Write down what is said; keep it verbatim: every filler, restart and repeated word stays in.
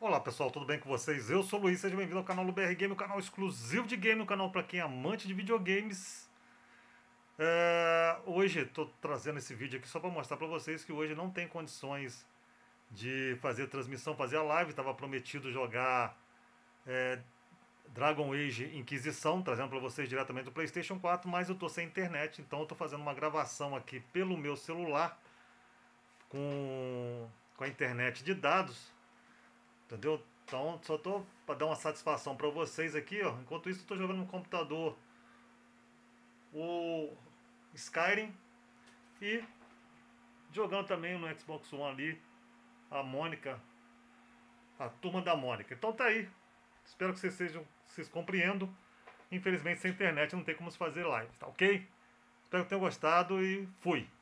Olá pessoal, tudo bem com vocês? Eu sou o Luiz, seja bem-vindo ao canal do B R Game, o canal exclusivo de game, o canal para quem é amante de videogames. É, hoje estou trazendo esse vídeo aqui só para mostrar para vocês que hoje não tem condições de fazer transmissão, fazer a live. Estava prometido jogar é, Dragon Age Inquisição, trazendo para vocês diretamente do PlayStation quatro, mas eu estou sem internet, então eu estou fazendo uma gravação aqui pelo meu celular com, com a internet de dados. Entendeu? Então, só tô para dar uma satisfação para vocês aqui, ó. Enquanto isso, eu tô jogando no computador o Skyrim e jogando também no Xbox One ali a Mônica, a turma da Mônica. Então tá aí. Espero que vocês sejam, vocês compreendam. Infelizmente, sem internet não tem como se fazer live, tá ok? Espero que tenham gostado e fui.